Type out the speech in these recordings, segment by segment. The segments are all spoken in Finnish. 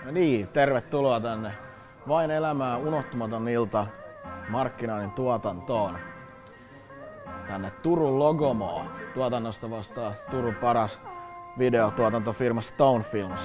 No niin, tervetuloa tänne Vain elämää unohtumaton ilta markkinoinnin tuotantoon. Tänne Turun Logomoa. Tuotannosta vastaa Turun paras videotuotantofirma Stone Films.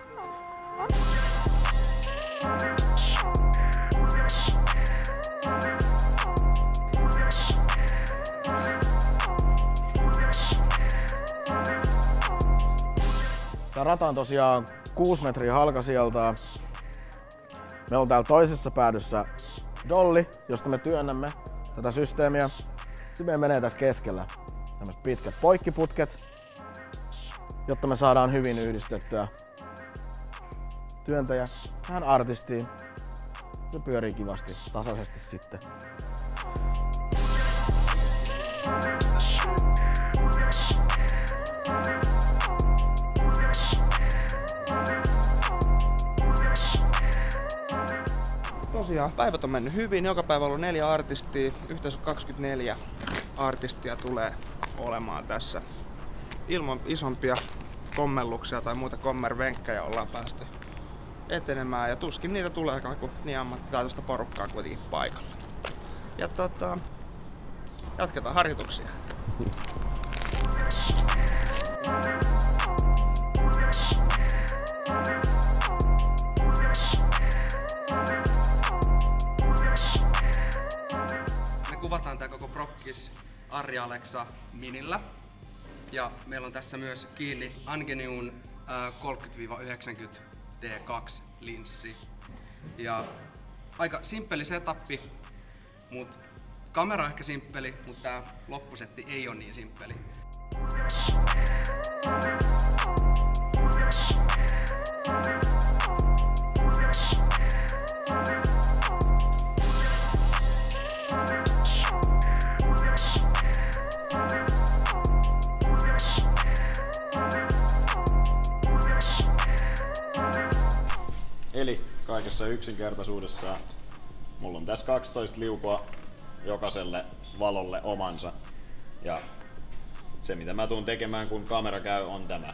Tää rata on tosiaan 6 metriä halkasijaltaan. Meillä on täällä toisessa päädyssä dolli, josta me työnnämme tätä systeemiä. Sitten meillä menee tässä keskellä tämmöiset pitkät poikkiputket, jotta me saadaan hyvin yhdistettyä työntäjä tähän artistiin. Se pyörii kivasti, tasaisesti sitten. Tosiaan päivät on mennyt hyvin, joka päivä on ollut 4 artistia, yhteensä 24 artistia tulee olemaan tässä. Ilman isompia kommelluksia tai muita kommervenkkejä ollaan päästy etenemään ja tuskin niitä tulee, kun niin ammattitaitoista porukkaa kuitenkin paikalla. Ja jatketaan harjoituksia. Kuvataan tää koko prokkis Arri Alexa Minillä. Ja meillä on tässä myös kiinni Angeniun 30-90 T2 linssi. Ja aika simppeli setappi, mut kamera on ehkä simppeli, mutta tää loppusetti ei ole niin simppeli. Eli kaikessa yksinkertaisuudessaan mulla on tässä 12 liukua, jokaiselle valolle omansa. Ja se mitä mä tuun tekemään kun kamera käy on tämä.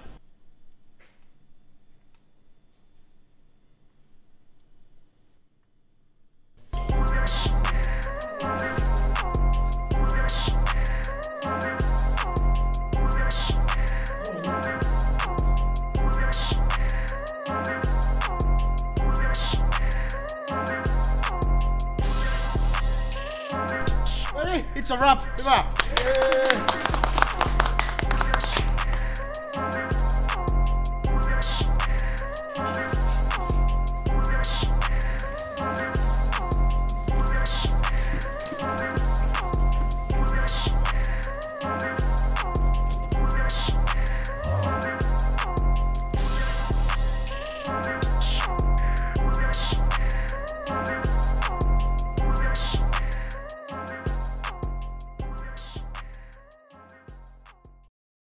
It's a wrap! Hyvä!